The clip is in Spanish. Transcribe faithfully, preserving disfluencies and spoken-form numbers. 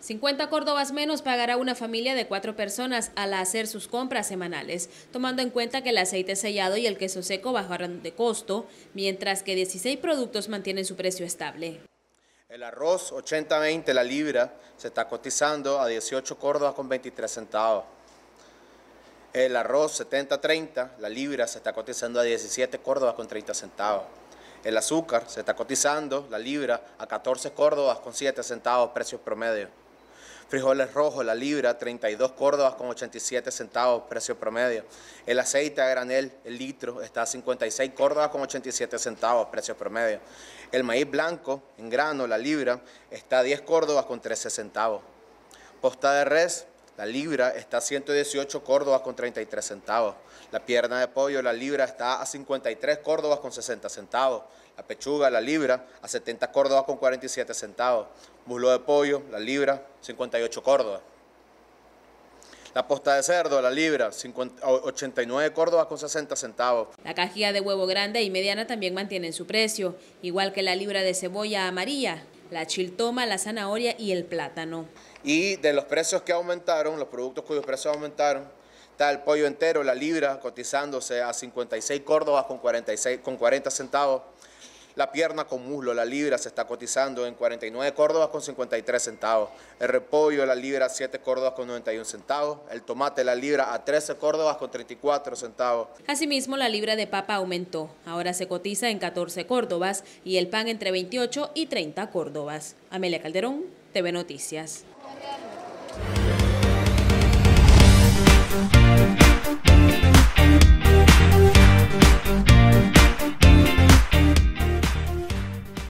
cincuenta córdobas menos pagará una familia de cuatro personas al hacer sus compras semanales, tomando en cuenta que el aceite sellado y el queso seco bajarán de costo, mientras que dieciséis productos mantienen su precio estable. El arroz ochenta veinte la libra se está cotizando a dieciocho córdobas con veintitrés centavos. El arroz setenta treinta la libra se está cotizando a diecisiete córdobas con treinta centavos. El azúcar se está cotizando la libra a catorce córdobas con siete centavos, precio promedio. Frijoles rojos, la libra, treinta y dos córdobas con ochenta y siete centavos, precio promedio. El aceite a granel, el litro, está a cincuenta y seis córdobas con ochenta y siete centavos, precio promedio. El maíz blanco, en grano, la libra, está a diez córdobas con trece centavos. Posta de res, la libra, está a ciento dieciocho córdobas con treinta y tres centavos. La pierna de pollo, la libra, está a cincuenta y tres córdobas con sesenta centavos. La pechuga, la libra, a setenta córdobas con cuarenta y siete centavos. Muslo de pollo, la libra, cincuenta y ocho córdobas. La posta de cerdo, la libra, ochenta y nueve córdobas con sesenta centavos. La cajilla de huevo grande y mediana también mantienen su precio, igual que la libra de cebolla amarilla, la chiltoma, la zanahoria y el plátano. Y de los precios que aumentaron, los productos cuyos precios aumentaron, está el pollo entero, la libra, cotizándose a cincuenta y seis córdobas con, cuarenta y seis, con cuarenta centavos. La pierna con muslo, la libra, se está cotizando en cuarenta y nueve córdobas con cincuenta y tres centavos. El repollo, la libra, siete córdobas con noventa y uno centavos. El tomate, la libra, a trece córdobas con treinta y cuatro centavos. Asimismo, la libra de papa aumentó. Ahora se cotiza en catorce córdobas y el pan entre veintiocho y treinta córdobas. Amelia Calderón, T V Noticias. Thank you.